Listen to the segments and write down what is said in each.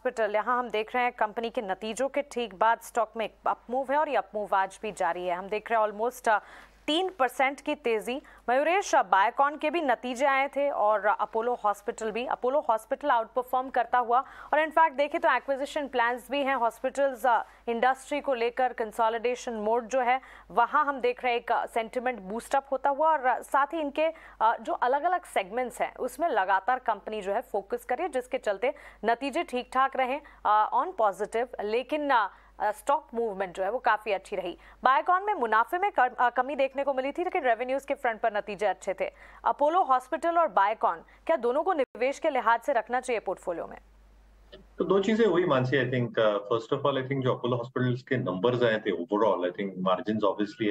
Hospital, यहाँ हम देख रहे हैं कंपनी के नतीजों के ठीक बाद स्टॉक में एक अपमूव है और ये अपमूव आज भी जारी है। हम देख रहे हैं ऑलमोस्ट 3% की तेजी। मयूरेश, बायोकॉन के भी नतीजे आए थे और अपोलो हॉस्पिटल आउट परफॉर्म करता हुआ, और इनफैक्ट देखें तो एक्विजिशन प्लान्स भी हैं हॉस्पिटल्स इंडस्ट्री को लेकर। कंसोलिडेशन मोड जो है वहां हम देख रहे हैं एक सेंटिमेंट बूस्टअप होता हुआ, और साथ ही इनके जो अलग अलग सेगमेंट्स हैं उसमें लगातार कंपनी जो है फोकस करे, जिसके चलते नतीजे ठीक ठाक रहे ऑन पॉजिटिव, लेकिन स्टॉक मूवमेंट जो है वो काफी अच्छी रही। बायोकॉन में मुनाफे में कमी देखने को मिली थी, लेकिन रेवेन्यूज के फ्रंट पर नतीजे अच्छे थे। अपोलो हॉस्पिटल और बायोकॉन, क्या दोनों को निवेश के लिहाज से रखना चाहिए पोर्टफोलियो में? तो दो चीजें हुई Mansi. I think first of all, I think जो अपोलो हॉस्पिटल्स के नंबर्स आए थे overall, I think margin obviously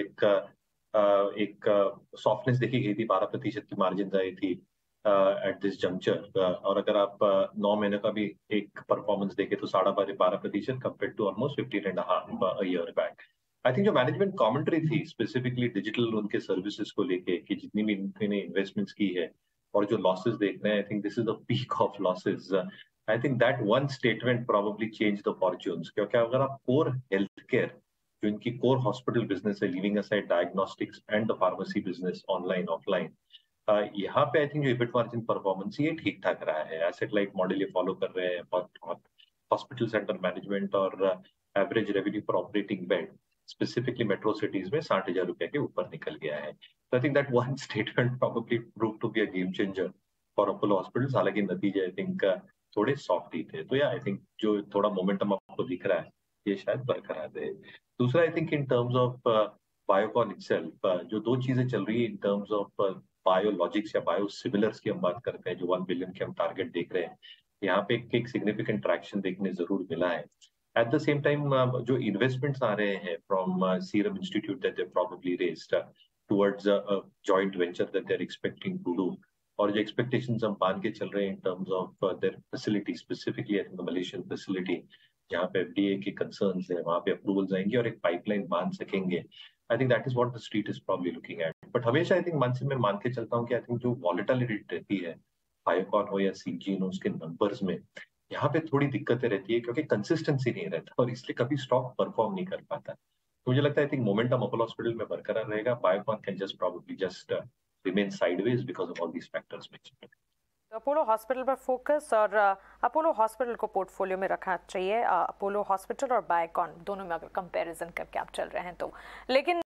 एक सॉफ्टनेस देखी गई थी। 12% की मार्जिन आई थी एट दिस जंक्चर। और अगर आप 9 महीने का भी एक परफॉर्मेंस देखे तो 12.5% compare to almost 15.5 year back. I think जो मैनेजमेंट कमेंट्री थी स्पेसिफिकली डिजिटल उनके सर्विसेज को लेके कि जितनी भी इन्होंने इन्वेस्टमेंट्स की है और जो लॉसेस देख रहे हैं, I think this is the peak of losses. I think that one statement probably change the fortunes, क्योंकि अगर आप कोर हेल्थ केयर, जो इनकी कोर हॉस्पिटल बिजनेस है, living aside diagnostics and the pharmacy business online offline, यहाँ पे I think जो EBIT margin performance ये ठीक ठाक रहा है। एसेट लाइट मॉडल ये फॉलो कर रहे हैं। हॉस्पिटल सेंटर मैनेजमेंट और एवरेज रेवेन्यू पर operating bed specifically metro cities में 60,000 रुपए के ऊपर निकल गया है। तो I think that one statement probably prove to be a game changer for Apollo hospitals. हालांकि नतीजे आई थिंक थोड़े सॉफ्ट ही थे। तो या आई थिंक जो थोड़ा मोमेंटम आपको दिख रहा है ये शायद बरकरार रहे। दूसरा, I think in terms of Biocon itself, जो दो चीजें चल रही है इन टर्म्स ऑफ बायोलॉजिक्स या बायोसिमिलर्स की हम बात करते हैं, जो 1 बिलियन के हम टारगेट देख रहे हैं, यहाँ पे एक सिग्निफिकेंट ट्रैक्शन देखने जरूर मिला है। एट द सेम टाइम जो इन्वेस्टमेंट्स आ रहे हैं from Serum Institute that they probably raised towards a joint venture that they are expecting to do, और जो एक्सपेक्टेशंस हम मान के चल रहे हैं in terms of their facility, specifically I think the Malaysian facility, जहाँ पे एफडीए के कंसर्न्स है, वहाँ पे अप्रूवल्स आएंगे और एक पाइपलाइन बांध सकेंगे। I think that is what the street is probably looking at. But हमेशा आई थिंक मानसी में मान के चलता हूँ कि आई थिंक जो वॉलेटिलिटी रहती है, बायोकॉन हो या सीजीन हो, उसके नंबर्स में यहाँ पे थोड़ी दिक्कतें रहती है, क्योंकि कंसिस्टेंसी नहीं रहता और इसलिए कभी स्टॉक परफॉर्म नहीं कर पाता। तो मुझे लगता है I think momentum Apollo hospital में बरकरार रहेगा। Biocon can just probably just remain sideways because of all these factors mentioned. तो अपोलो हॉस्पिटल पर फोकस, और अपोलो हॉस्पिटल को पोर्टफोलियो में रखना चाहिए। अपोलो हॉस्पिटल और बायोकॉन दोनों में अगर कंपैरिजन करके आप चल रहे हैं तो, लेकिन